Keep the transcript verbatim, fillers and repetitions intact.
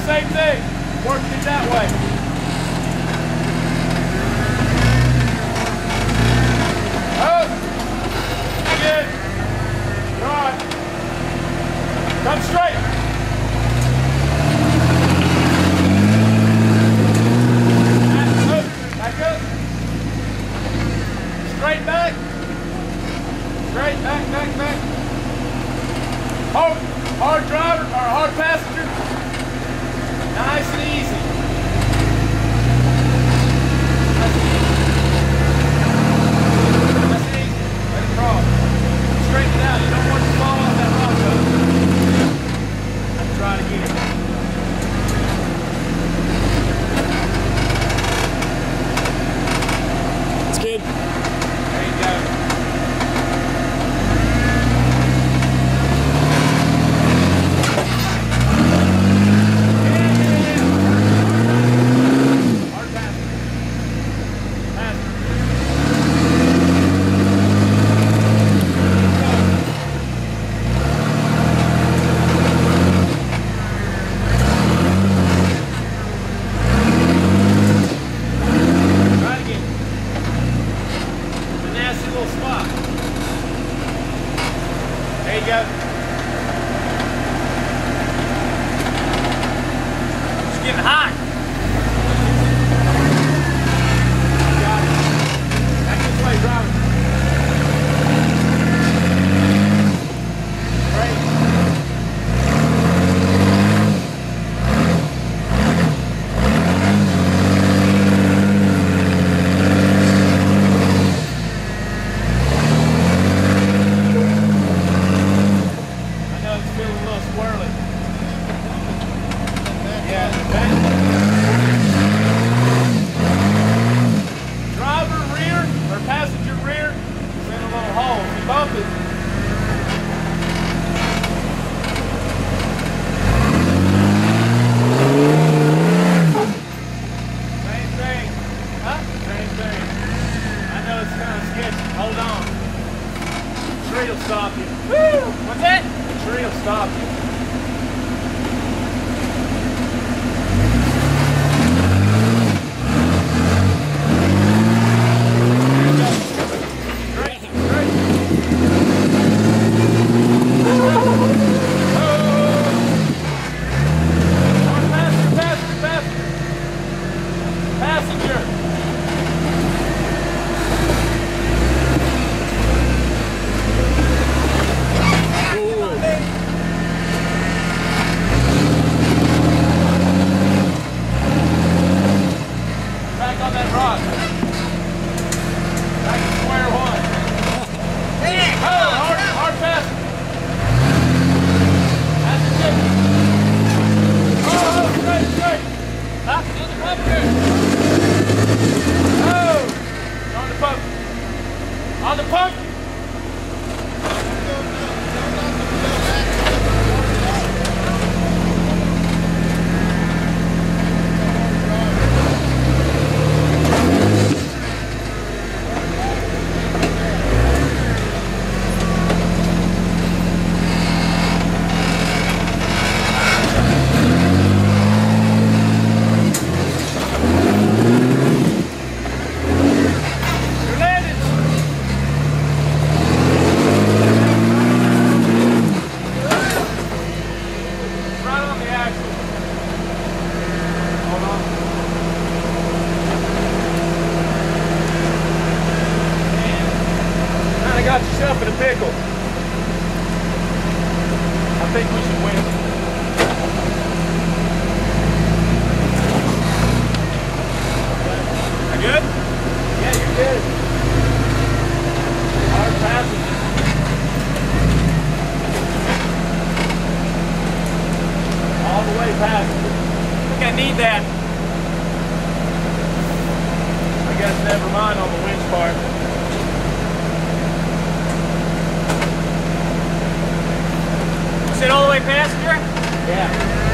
same thing. Working it that way. Oh, good. You're all right. Come straight. Back up. Straight back. Straight back, back, back. Hard, hard driver or hard passenger. Nice and easy. Nice and easy. Nice and easy. Let it cross. Straighten it out. You don't want it to fall off that rock though. Let's try it again. It's good. There you go. There you go. It's getting hot. Got it. Back this way, driver. Great. Driver rear or passenger rear is in a little hole. If you bump it, same thing. Huh? Same thing. I know it's kind of sketchy. Hold on. The tree will stop you. Woo! What's that? The tree will stop you. On the pump. Got yourself in a pickle. I think we should win. You good? Yeah, you're good. Hard passing. All the way past. I think I need that. I guess never mind on the winch part. Sit all the way passenger? Yeah.